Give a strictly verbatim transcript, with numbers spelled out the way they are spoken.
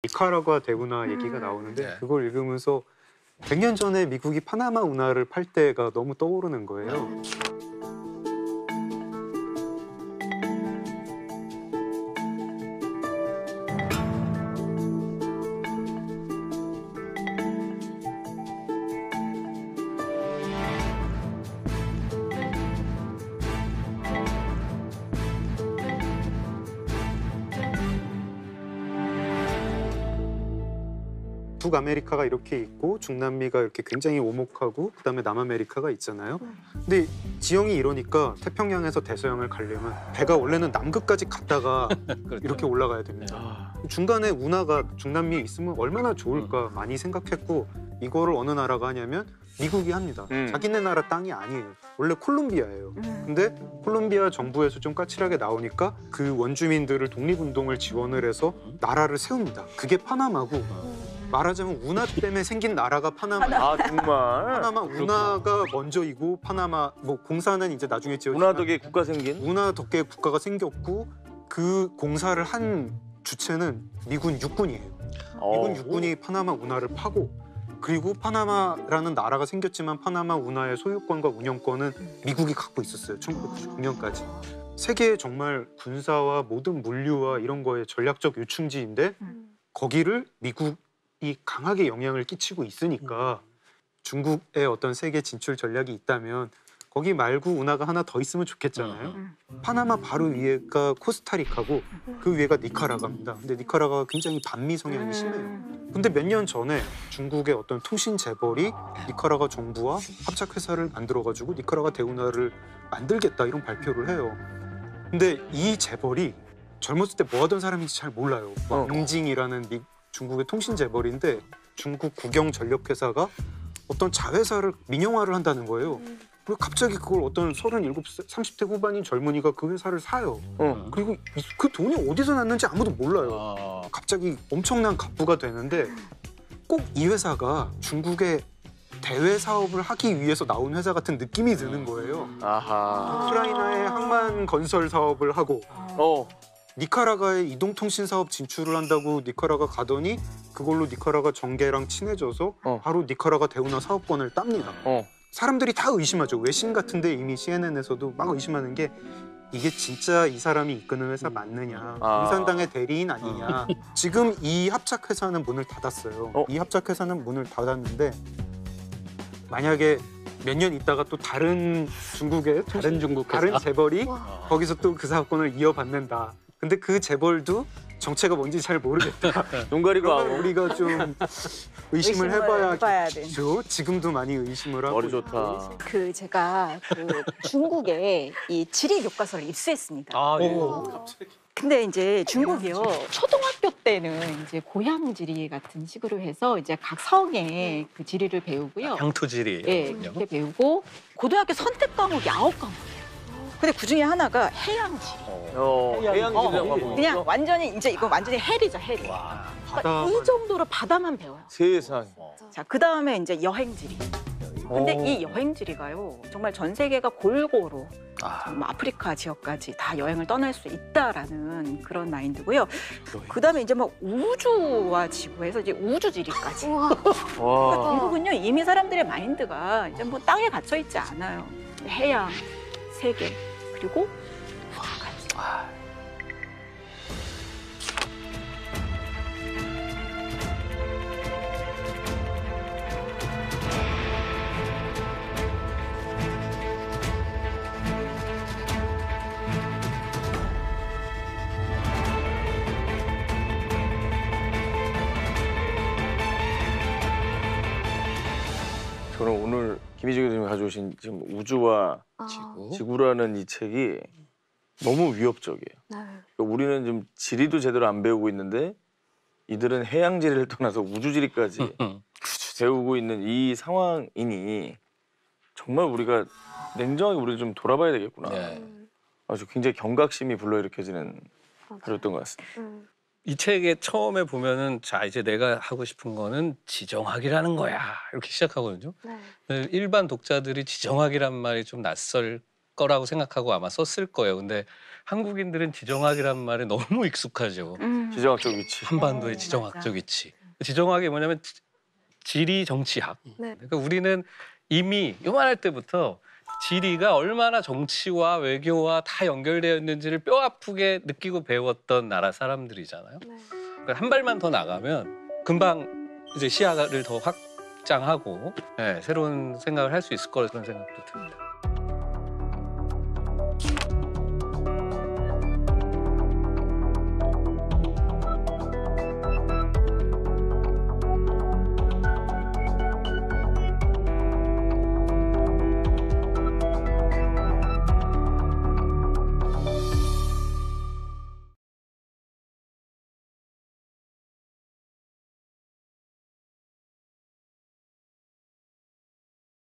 니카라과 대운하 얘기가 음. 나오는데 네. 그걸 읽으면서 백 년 전에 미국이 파나마 운하를 팔 때가 너무 떠오르는 거예요. 북아메리카가 이렇게 있고 중남미가 이렇게 굉장히 오목하고 그다음에 남아메리카가 있잖아요. 근데 지형이 이러니까 태평양에서 대서양을 가려면 배가 원래는 남극까지 갔다가 그렇죠. 이렇게 올라가야 됩니다. 중간에 운하가 중남미에 있으면 얼마나 좋을까 많이 생각했고 이거를 어느 나라가 하냐면 미국이 합니다. 음. 자기네 나라 땅이 아니에요. 원래 콜롬비아예요. 음. 근데 콜롬비아 정부에서 좀 까칠하게 나오니까 그 원주민들을 독립운동을 지원을 해서 나라를 세웁니다. 그게 파나마고 말하자면 운하 때문에 생긴 나라가 파나마예요. 아 정말. 파나마 운하가 먼저이고 파나마 뭐 공사는 이제 나중에 지어지지만 운하 덕에 국가 생긴. 운하 덕에 국가가 생겼고 그 공사를 한 주체는 미군 육군이에요. 미군 어. 육군이 파나마 운하를 파고 그리고 파나마라는 나라가 생겼지만 파나마 운하의 소유권과 운영권은 미국이 갖고 있었어요. 천구백구십구 년까지. 세계의 정말 군사와 모든 물류와 이런 거의 전략적 요충지인데 거기를 미국이 강하게 영향을 끼치고 있으니까 중국의 어떤 세계 진출 전략이 있다면 거기 말고 운하가 하나 더 있으면 좋겠잖아요. 파나마 바로 위에가 코스타리카고 그 위에가 니카라과입니다. 근데 니카라과가 굉장히 반미 성향이 심해요. 근데 몇 년 전에 중국의 어떤 통신 재벌이 니카라과 정부와 합작회사를 만들어가지고 니카라과 대운하를 만들겠다 이런 발표를 해요. 근데 이 재벌이 젊었을 때 뭐 하던 사람인지 잘 몰라요. 어. 왕징이라는 미, 중국의 통신 재벌인데 중국 국영전력회사가 어떤 자회사를 민영화를 한다는 거예요. 그리고 갑자기 그걸 어떤 서른일곱 세, 삼십 대 후반인 젊은이가 그 회사를 사요. 어. 그리고 이- 그 돈이 어디서 났는지 아무도 몰라요. 아, 갑자기 엄청난 갑부가 되는데 꼭 이 회사가 중국의 대외 사업을 하기 위해서 나온 회사 같은 느낌이 드는 거예요. 아하. 우크라이나의 항만 건설 사업을 하고 어. 니카라과에 이동통신 사업 진출을 한다고 니카라가 가더니 그걸로 니카라가 정계랑 친해져서 어. 바로 니카라가 대운하 사업권을 땁니다. 어. 사람들이 다 의심하죠. 외신 같은데 이미 씨엔엔에서도 막 의심하는 게 이게 진짜 이 사람이 이끄는 회사 맞느냐, 아. 공산당의 대리인 아니냐. 지금 이 합작회사는 문을 닫았어요. 어? 이 합작회사는 문을 닫았는데 만약에 몇 년 있다가 또 다른 중국의 다른 중국 다른 재벌이 와. 거기서 또 그 사건을 이어받는다. 근데 그 재벌도 정체가 뭔지 잘 모르겠다. 눈 가리고 그러면 하고. 우리가 좀 의심을 의심을 해봐야 해봐야겠죠. 지금도 많이 의심을 하고 머리 있고. 좋다. 그 제가 그 중국에 이 지리 교과서를 입수했습니다. 아, 예. 갑자기. 근데 이제 중국이요 초등학교 때는 이제 고향 지리 같은 식으로 해서 이제 각 성의 그 지리를 배우고요. 향토지리. 예, 그렇게 배우고 고등학교 선택 과목이 아홉 과목이에요. 근데 그 중에 하나가 해양 지리. 어. 해양지리라고 하고 그냥 있어? 완전히 이제 이거 완전히 헬이죠 헬. 와. 바다 이 정도로 바다만 배워요. 세상. 자, 그 다음에 이제 여행지리. 근데 어. 이 여행지리가요, 정말 전 세계가 골고루 아, 정말 아프리카 지역까지 다 여행을 떠날 수 있다라는 그런 마인드고요. 그 다음에 이제 막 우주와 지구에서 이제 우주지리까지. 와. 중국은요 이미 사람들의 마인드가 이제 뭐 땅에 갇혀 있지 않아요. 해양, 세계 그리고 우주까지. 저는 오늘 김희재 교수님이 가져오신 지금 우주와 지구. 지구라는 이 책이 너무 위협적이에요. 네. 그러니까 우리는 지금 지리도 제대로 안 배우고 있는데 이들은 해양 지리를 떠나서 우주 지리까지 배우고 있는 이 상황이니 정말 우리가 냉정하게 우리를 좀 돌아봐야 되겠구나. 네. 아주 굉장히 경각심이 불러일으키는 하루였던 것 같습니다. 이 책에 처음에 보면은 자 이제 내가 하고 싶은 거는 지정학이라는 거야 이렇게 시작하거든요. 네, 일반 독자들이 지정학이란 말이 좀 낯설 거라고 생각하고 아마 썼을 거예요. 근데 한국인들은 지정학이란 말에 너무 익숙하죠. 음. 지정학적 위치. 한반도의 네, 지정학적 맞아. 위치. 지정학이 뭐냐면 지- 지리 정치학. 네. 그러니까 우리는 이미 요만할 때부터 지리가 얼마나 정치와 외교와 다 연결되어 있는지를 뼈 아프게 느끼고 배웠던 나라 사람들이잖아요. 네. 그러니까 한 발만 더 나가면 금방 이제 시야를 더 확장하고 네, 새로운 생각을 할 수 있을 거라는 생각도 듭니다.